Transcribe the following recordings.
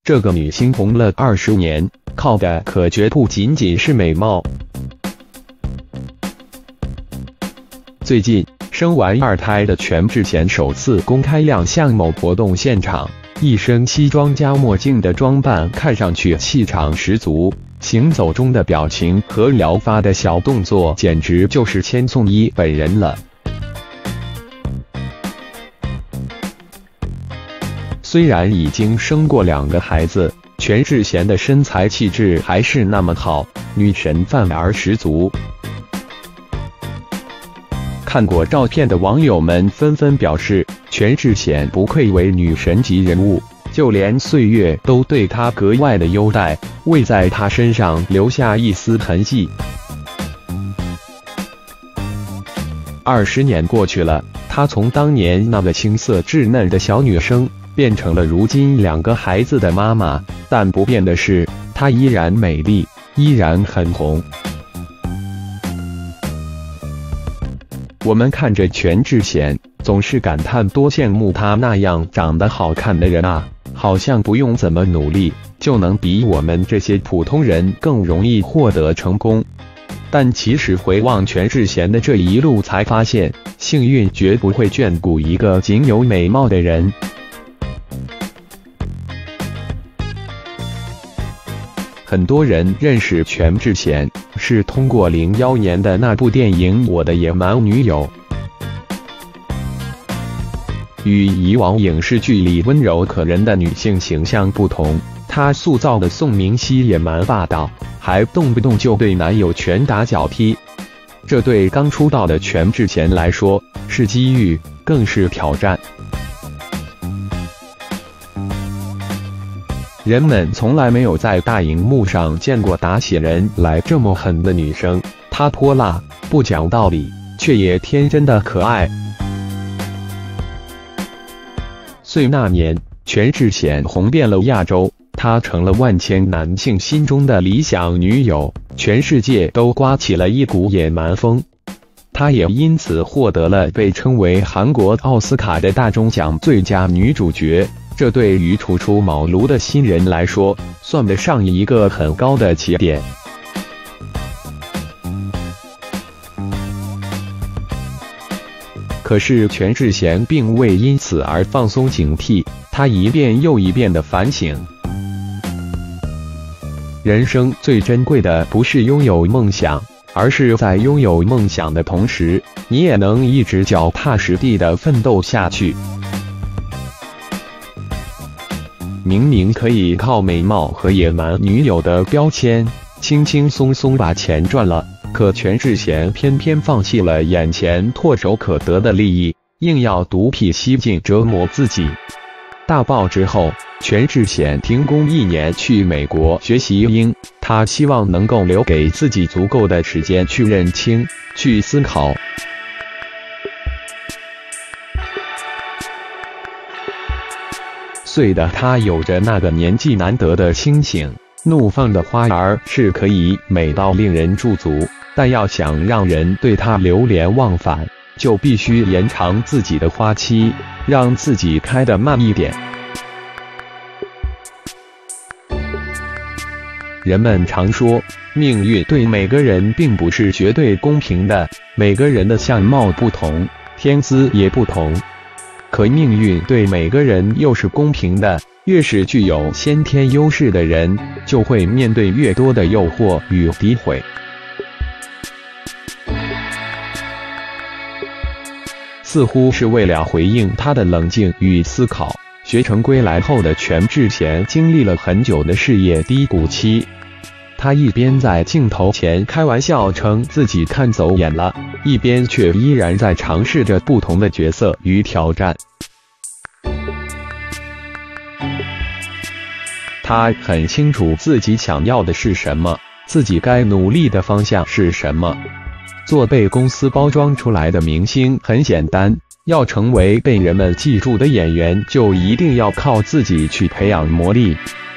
这个女星红了20年，靠的可绝不仅仅是美貌。最近，生完2胎的全智贤首次公开亮相某活动现场，一身西装加墨镜的装扮，看上去气场十足。行走中的表情和撩发的小动作，简直就是千颂伊本人了。虽然已经生过2个孩子，全智贤的身材气质还是那么好，女神范儿十足。看过照片的网友们纷纷表示，全智贤不愧为女神级人物，就连岁月都对她格外的优待，未在她身上留下一丝痕迹。20年过去了，她从当年那个青涩稚嫩的小女生，变成了如今2个孩子的妈妈，但不变的是，她依然美丽，依然很红。我们看着全智贤，总是感叹多羡慕她那样长得好看的人啊，好像不用怎么努力，就能比我们这些普通人更容易获得成功。但其实回望全智贤的这一路，才发现，幸运绝不会眷顾一个仅有美貌的人。很多人认识全智贤是通过01年的那部电影《我的野蛮女友》。与以往影视剧里温柔可人的女性形象不同，她塑造的宋明熙也蛮霸道，还动不动就对男友拳打脚踢。这对刚出道的全智贤来说是机遇，更是挑战。人们从来没有在大荧幕上见过打起人来这么狠的女生，她泼辣，不讲道理，却也天真的可爱。岁那年，全智贤红遍了亚洲，她成了万千男性心中的理想女友，全世界都刮起了一股野蛮风。她也因此获得了被称为韩国奥斯卡的大钟奖最佳女主角。这对于初出茅庐的新人来说，算得上一个很高的起点。可是全智贤并未因此而放松警惕，她一遍又一遍地反省。人生最珍贵的不是拥有梦想，而是在拥有梦想的同时，你也能一直脚踏实地地奋斗下去。明明可以靠美貌和野蛮女友的标签，轻轻松松把钱赚了，可全智贤偏偏放弃了眼前唾手可得的利益，硬要独辟蹊径折磨自己。大爆之后，全智贤停工1年去美国学习英，她希望能够留给自己足够的时间去认清、去思考。岁的她有着那个年纪难得的清醒，怒放的花儿是可以美到令人驻足，但要想让人对她流连忘返，就必须延长自己的花期，让自己开得慢一点。人们常说，命运对每个人并不是绝对公平的，每个人的相貌不同，天资也不同。可命运对每个人又是公平的，越是具有先天优势的人，就会面对越多的诱惑与诋毁。似乎是为了回应他的冷静与思考，学成归来后的全智贤经历了很久的事业低谷期。他一边在镜头前开玩笑称自己看走眼了，一边却依然在尝试着不同的角色与挑战。他很清楚自己想要的是什么，自己该努力的方向是什么。做被公司包装出来的明星很简单，要成为被人们记住的演员，就一定要靠自己去培养磨砺。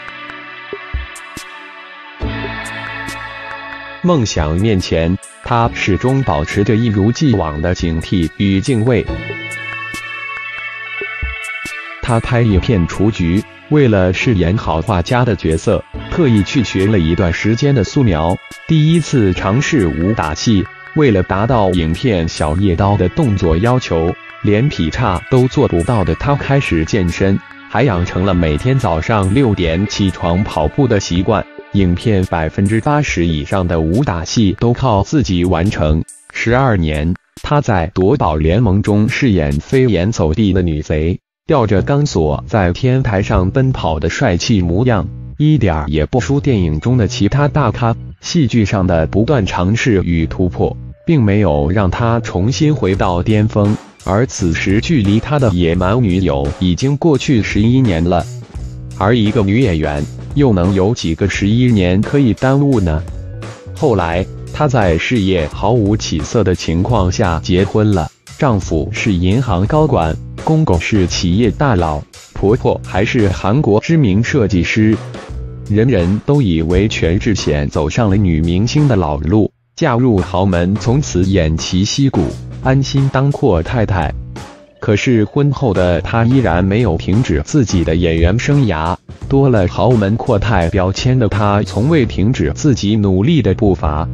梦想面前，他始终保持着一如既往的警惕与敬畏。他拍一片雏菊， 为了饰演好画家的角色，特意去学了一段时间的素描。第一次尝试武打戏，为了达到影片小夜刀的动作要求，连劈叉都做不到的他开始健身，还养成了每天早上6点起床跑步的习惯。影片80%以上的武打戏都靠自己完成。12年，他在《夺宝联盟》中饰演飞檐走壁的女贼，吊着钢索在天台上奔跑的帅气模样，一点也不输电影中的其他大咖。戏剧上的不断尝试与突破，并没有让他重新回到巅峰。而此时距离他的野蛮女友已经过去11年了。而一个女演员又能有几个11年可以耽误呢？后来，她在事业毫无起色的情况下结婚了，丈夫是银行高管，公公是企业大佬，婆婆还是韩国知名设计师。人人都以为全智贤走上了女明星的老路，嫁入豪门，从此偃旗息鼓，安心当阔太太。可是婚后的她依然没有停止自己的演员生涯，多了豪门阔太标签的她，从未停止自己努力的步伐。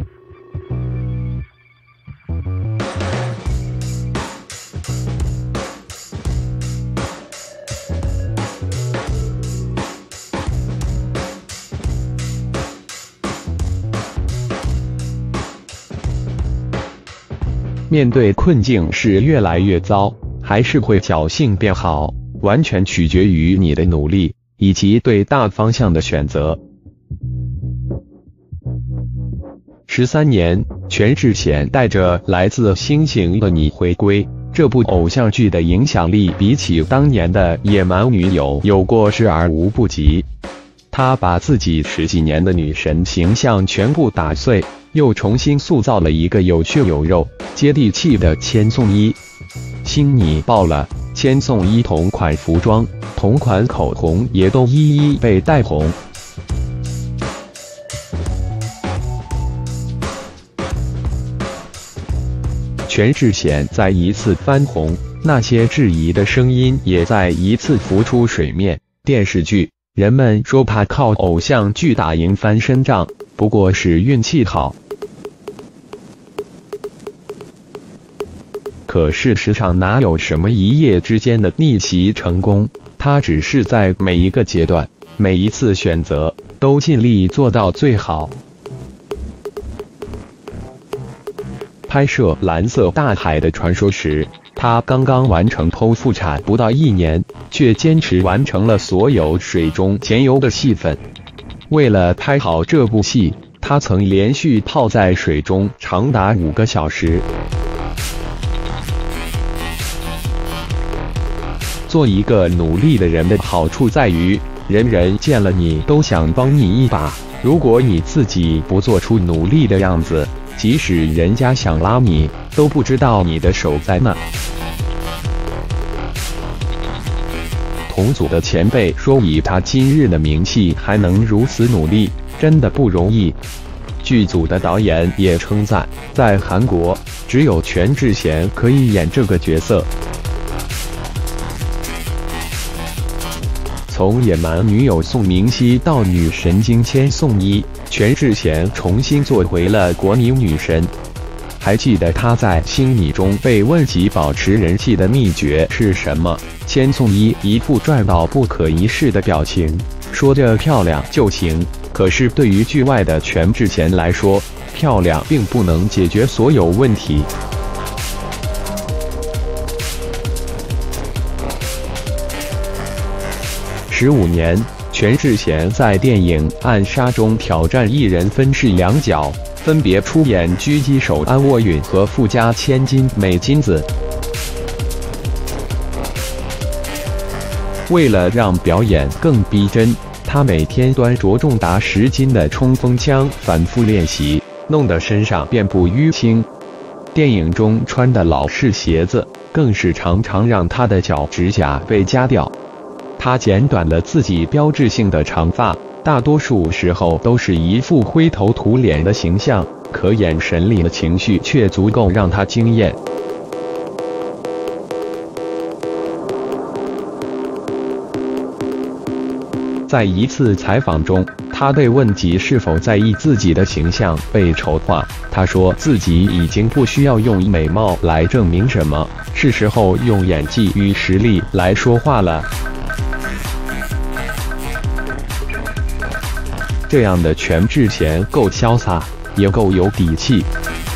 面对困境是越来越糟，还是会侥幸变好，完全取决于你的努力以及对大方向的选择。13年，全智贤带着来自星星的你回归，这部偶像剧的影响力比起当年的野蛮女友有过之而无不及。她把自己10几年的女神形象全部打碎，又重新塑造了一个有血有肉、接地气的千颂伊。星你爆了，千颂伊同款服装、同款口红也都一一被带红。全智贤再一次翻红，那些质疑的声音也再一次浮出水面。电视剧，人们说他靠偶像剧打赢翻身仗，不过是运气好。可事实上哪有什么一夜之间的逆袭成功，他只是在每一个阶段、每一次选择都尽力做到最好。拍摄《蓝色大海的传说》时，他刚刚完成剖腹产不到1年，却坚持完成了所有水中潜游的戏份。为了拍好这部戏，他曾连续泡在水中长达5个小时。做一个努力的人的好处在于，人人见了你都想帮你一把。如果你自己不做出努力的样子，即使人家想拉你，都不知道你的手在哪。同组的前辈说，以他今日的名气还能如此努力，真的不容易。剧组的导演也称赞，在韩国只有全智贤可以演这个角色。从野蛮女友宋明熙到女神经千颂伊，全智贤重新做回了国民女神。还记得她在《星你》中被问及保持人气的秘诀是什么，千颂伊一副赚到不可一世的表情，说着漂亮就行。可是对于剧外的全智贤来说，漂亮并不能解决所有问题。15年，全智贤在电影《暗杀》中挑战一人分饰2角，分别出演狙击手安沃允和富家千金美金子。为了让表演更逼真，他每天端着重达10斤的冲锋枪反复练习，弄得身上遍布淤青。电影中穿的老式鞋子，更是常常让他的脚指甲被夹掉。他剪短了自己标志性的长发，大多数时候都是一副灰头土脸的形象，可眼神里的情绪却足够让他惊艳。 在一次采访中，他被问及是否在意自己的形象被丑化，他说自己已经不需要用美貌来证明什么，是时候用演技与实力来说话了。这样的全智贤够潇洒，也够有底气。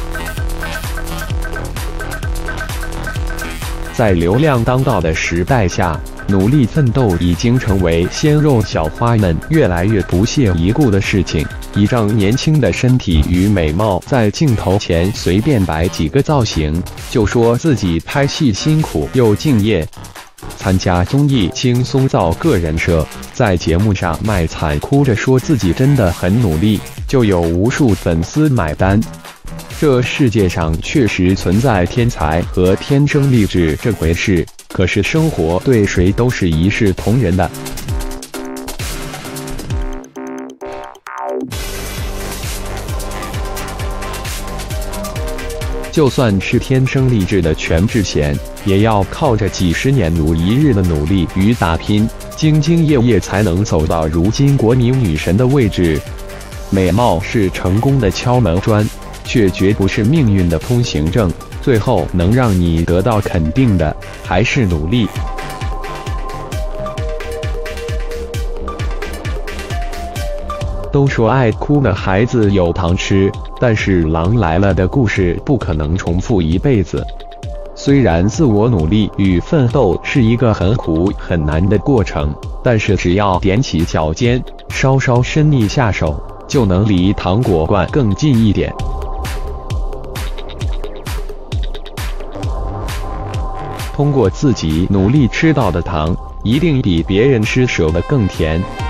在流量当道的时代下，努力奋斗已经成为鲜肉小花们越来越不屑一顾的事情。一张年轻的身体与美貌，在镜头前随便摆几个造型，就说自己拍戏辛苦又敬业。参加综艺轻松造个人设，在节目上卖惨，哭着说自己真的很努力，就有无数粉丝买单。这世界上确实存在天才和天生丽质这回事，可是生活对谁都是一视同仁的。就算是天生丽质的全智贤，也要靠着几十年如一日的努力与打拼，兢兢业业才能走到如今国民女神的位置。美貌是成功的敲门砖，却绝不是命运的通行证，最后能让你得到肯定的，还是努力。都说爱哭的孩子有糖吃，但是狼来了的故事不可能重复一辈子。虽然自我努力与奋斗是一个很苦很难的过程，但是只要踮起脚尖，稍稍深力下手，就能离糖果罐更近一点。通过自己努力吃到的糖，一定比别人施舍的更甜。